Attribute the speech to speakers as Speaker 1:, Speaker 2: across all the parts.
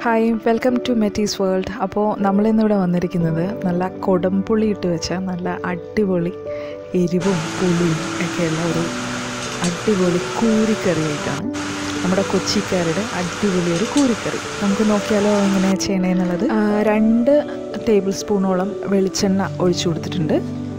Speaker 1: Hi welcome to Meetis world. അപ്പോൾ നമ്മളിന്നിവിടെ വന്നിരിക്കുന്നത് നല്ല കൊടംപുളി ഇട്ട് വെച്ച നല്ല അടിപൊളി എരിവും പുളിയും ഒക്കെയുള്ള ഒരു അടിപൊളി കൂരിക്കറി ആയിട്ടാണ്. നമ്മുടെ കൊച്ചിക്കാരുടെ അടിപൊളി ഒരു കൂരിക്കറി. നമുക്ക് നോക്കിയാലോ എങ്ങനെയാണ് ചെയ്യണേന്നുള്ളത്. 2 ടേബിൾ സ്പൂണോളം വെളിച്ചെണ്ണ ഒഴിച്ചു കൊടുത്തിട്ടുണ്ട്.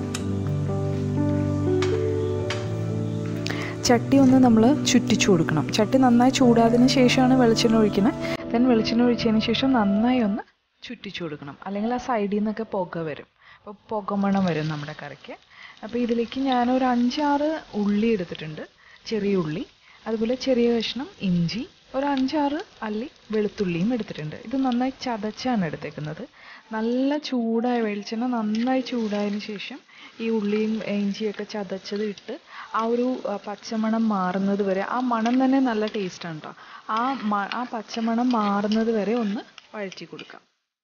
Speaker 1: ചട്ടി ഒന്ന് നമ്മൾ ചുറ്റിച്ചു കൊടുക്കണം. ചട്ടി നന്നായി ചൂടാതിന് ശേഷമാണ് വെളിച്ചെണ്ണ ഒഴിക്കുന്നത്. ദെൻ വെളിച്ചെണ്ണ ഒഴിച്ചതിന് ശേഷം നന്നായി ഒന്ന് ചുറ്റിച്ചു കൊടുക്കണം, അല്ലെങ്കിൽ ആ സൈഡിൽ നിന്നൊക്കെ പുക വരും. അപ്പോൾ പുകമണം വരും നമ്മുടെ കറിക്ക്. അപ്പോൾ ഇതിലേക്ക് ഞാനൊരു 5-6 ഉള്ളി എടുത്തിട്ടുണ്ട്, ചെറിയ ഉള്ളി. അതുപോലെ ചെറിയ കഷ്ണം ഇഞ്ചി, ഒരു 5-6 അല്ലി വെളുത്തുള്ളിയും എടുത്തിട്ടുണ്ട്. ഇത് നന്നായി ചതച്ചാണ് എടുത്തേക്കുന്നത്. നല്ല ചൂടായ വെളിച്ചെണ്ണ നന്നായി ചൂടായതിന് ശേഷം ഈ ഉള്ളിയും ഇഞ്ചിയൊക്കെ ചതച്ചത് ഇട്ട് ആ ഒരു പച്ചമണം മാറുന്നത് വരെ, ആ മണം തന്നെ നല്ല ടേസ്റ്റാണ് കേട്ടോ. ആ പച്ചമണം മാറുന്നത് വരെ ഒന്ന് വഴറ്റി കൊടുക്കാം.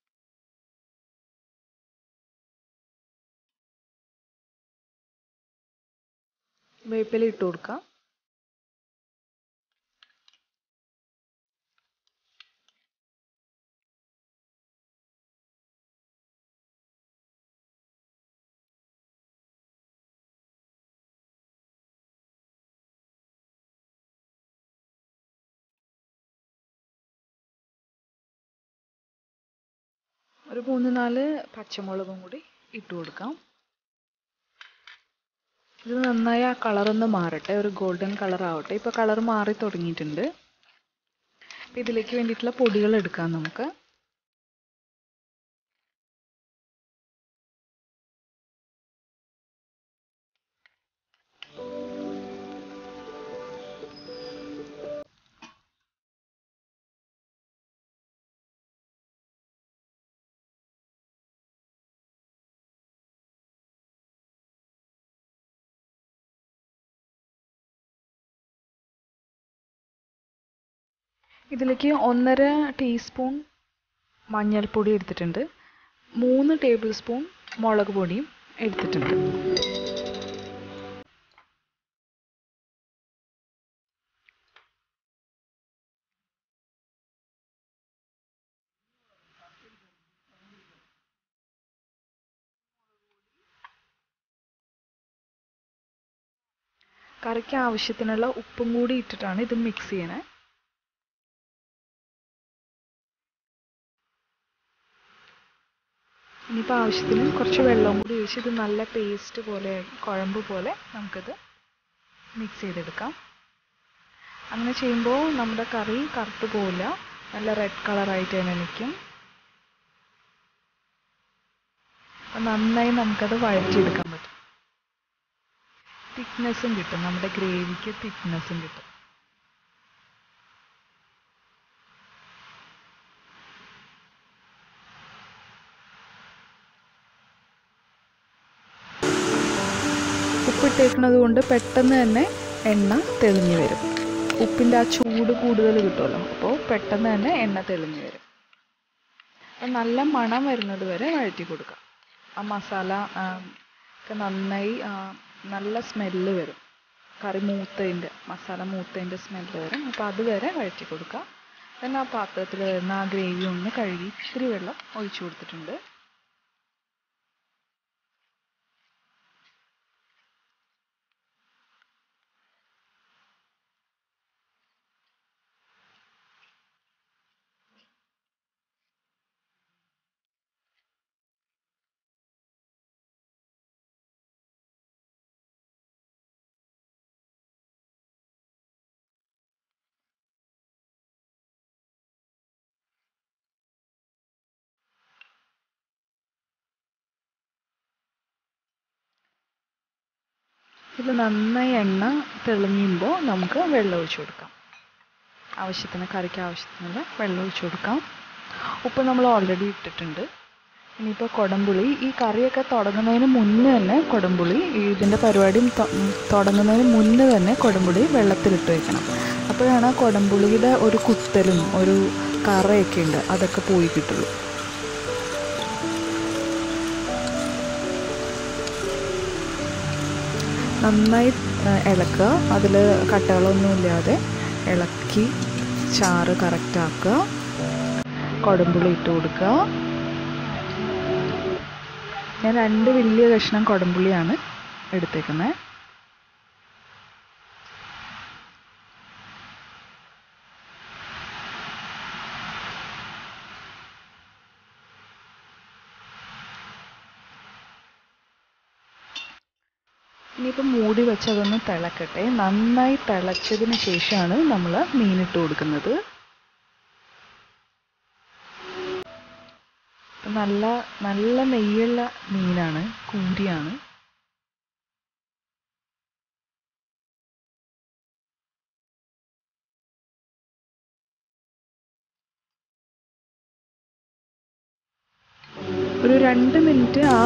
Speaker 1: വേപ്പില ഇട്ട് കൊടുക്കാം. ഒരു 3-4 പച്ചമുളകും കൂടി ഇട്ട് കൊടുക്കാം. ഇത് നന്നായി ആ കളറൊന്ന് മാറട്ടെ, ഒരു ഗോൾഡൻ കളർ ആവട്ടെ. ഇപ്പോൾ കളർ മാറി തുടങ്ങിയിട്ടുണ്ട്. അപ്പോൾ ഇതിലേക്ക് വേണ്ടിയിട്ടുള്ള പൊടികൾ എടുക്കാം നമുക്ക്. ഇതിലേക്ക് 1.5 ടീസ്പൂൺ മഞ്ഞൾപ്പൊടി എടുത്തിട്ടുണ്ട്. 3 ടേബിൾ സ്പൂൺ മുളക് പൊടിയും എടുത്തിട്ടുണ്ട്. കറിക്ക് ആവശ്യത്തിനുള്ള ഉപ്പും കൂടി ഇട്ടിട്ടാണ് ഇത് മിക്സ് ചെയ്യണേ. ഇനിയിപ്പോൾ ആവശ്യത്തിന് കുറച്ച് വെള്ളം കൂടി ഒഴിച്ച് ഇത് നല്ല പേസ്റ്റ് പോലെ, കുഴമ്പ് പോലെ നമുക്കിത് മിക്സ് ചെയ്തെടുക്കാം. അങ്ങനെ ചെയ്യുമ്പോൾ നമ്മുടെ കറി കറുത്ത് പോവില്ല, നല്ല റെഡ് കളറായിട്ട് തന്നെ നിൽക്കും. അപ്പം നന്നായി നമുക്കത് വഴറ്റിയെടുക്കാൻ പറ്റും. തിക്നെസ്സും കിട്ടും, നമ്മുടെ ഗ്രേവിക്ക് തിക്നെസ്സും കിട്ടും. ഉപ്പിട്ടേക്കുന്നത് കൊണ്ട് പെട്ടെന്ന് തന്നെ എണ്ണ തെളിഞ്ഞു വരും. ഉപ്പിൻ്റെ ആ ചൂട് കൂടുതൽ കിട്ടുമല്ലോ, അപ്പോൾ പെട്ടെന്ന് തന്നെ എണ്ണ തെളിഞ്ഞു വരും. അപ്പം നല്ല മണം വരുന്നത് വരെ വഴറ്റി കൊടുക്കാം. ആ മസാല ഒക്കെ നന്നായി നല്ല സ്മെല്ല് വരും. കറി മൂത്തതിൻ്റെ, മസാല മൂത്തതിൻ്റെ സ്മെല്ല് വരും. അപ്പോൾ അതുവരെ വഴറ്റി കൊടുക്കാം. then ആ പാത്രത്തിൽ വരുന്ന ആ ഗ്രേവി ഒന്ന് കഴുകി ഇത്തിരി വെള്ളം ഒഴിച്ചു കൊടുത്തിട്ടുണ്ട്. ഇത് നന്നായി എണ്ണ തെളിഞ്ഞുമ്പോൾ നമുക്ക് വെള്ളം ഒഴിച്ചു കൊടുക്കാം. ആവശ്യത്തിന്, കറിക്ക് ആവശ്യത്തിനുള്ള വെള്ളം ഒഴിച്ചു കൊടുക്കാം. ഉപ്പ് നമ്മൾ ഓൾറെഡി ഇട്ടിട്ടുണ്ട്. ഇനിയിപ്പോൾ കുടംപുളി, ഈ കറിയൊക്കെ തുടങ്ങുന്നതിന് മുന്നേ തന്നെ കുടംപുളി, ഇതിൻ്റെ പരിപാടി തുടങ്ങുന്നതിന് മുന്നേ തന്നെ കുടംപുളി വെള്ളത്തിലിട്ട് വയ്ക്കണം. അപ്പോഴാണ് ആ കുടംപുളിയുടെ ഒരു കുത്തലും ഒരു കറയൊക്കെ ഉണ്ട്, അതൊക്കെ പോയി കിട്ടുള്ളൂ. നന്നായി ഇളക്കുക, അതിൽ കട്ടകളൊന്നും ഇല്ലാതെ ഇളക്കി ചാറ് കറക്റ്റാക്കുക. കുടംപുളി ഇട്ട് കൊടുക്കുക. ഞാൻ 2 വലിയ കഷ്ണം കുടംപുളിയാണ് എടുത്തേക്കുന്നത്. ഇനിയിപ്പോൾ മൂടി വെച്ച് അതൊന്ന് തിളക്കട്ടെ. നന്നായി തിളച്ചതിന് ശേഷമാണ് നമ്മൾ മീനിട്ട് കൊടുക്കുന്നത്. നല്ല നല്ല നെയ്യുള്ള മീനാണ്, കൂരിയാണ്. ഒരു 2 മിനിറ്റ് ആ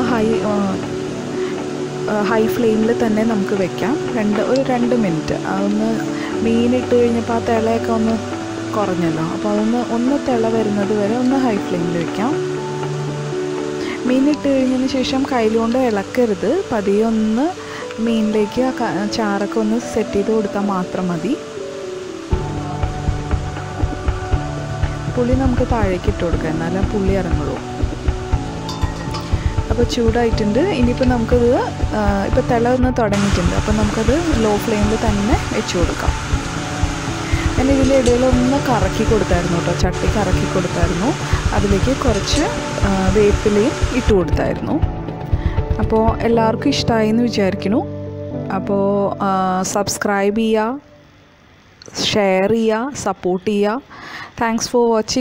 Speaker 1: ഹൈ ഫ്ലെയിമിൽ തന്നെ നമുക്ക് വെക്കാം. ഒരു 2 മിനിറ്റ്. അതൊന്ന് മീനിട്ട് കഴിഞ്ഞപ്പോൾ ആ തിളയൊക്കെ ഒന്ന് കുറഞ്ഞല്ലോ. അപ്പോൾ ഒന്ന് തിള വരുന്നത് വരെ ഒന്ന് ഹൈ ഫ്ലെയിമിൽ വെക്കാം. മീനിട്ട് കഴിഞ്ഞതിന് ശേഷം കയ്യിലുകൊണ്ട് ഇളക്കരുത്. പതിയെ ഒന്ന് മീനിലേക്ക് ചാറൊക്കെ ഒന്ന് സെറ്റ് ചെയ്ത് കൊടുത്താൽ മാത്രം മതി. പുളി നമുക്ക് താഴേക്ക് ഇട്ട് കൊടുക്കാം, എന്നാലേ പുളി ഇറങ്ങുള്ളൂ. അപ്പോൾ ചൂടായിട്ടുണ്ട്. ഇനിയിപ്പോൾ നമുക്കത് ഇപ്പോൾ തിള ഒന്ന് തുടങ്ങിയിട്ടുണ്ട്. അപ്പോൾ നമുക്കത് ലോ ഫ്ലെയിമിൽ തന്നെ വെച്ച് കൊടുക്കാം. ഞാൻ ഇതിൻ്റെ ഇടയിലൊന്ന് കറക്കി കൊടുത്തായിരുന്നു കേട്ടോ, ചട്ടി കറക്കി കൊടുത്തായിരുന്നു. അതിലേക്ക് കുറച്ച് വേപ്പിലയും ഇട്ട് കൊടുത്തായിരുന്നു. അപ്പോൾ എല്ലാവർക്കും ഇഷ്ടമായി എന്ന് വിചാരിക്കുന്നു. അപ്പോൾ സബ്സ്ക്രൈബ് ചെയ്യുക, ഷെയർ ചെയ്യുക, സപ്പോർട്ട് ചെയ്യുക. Thanks for watching.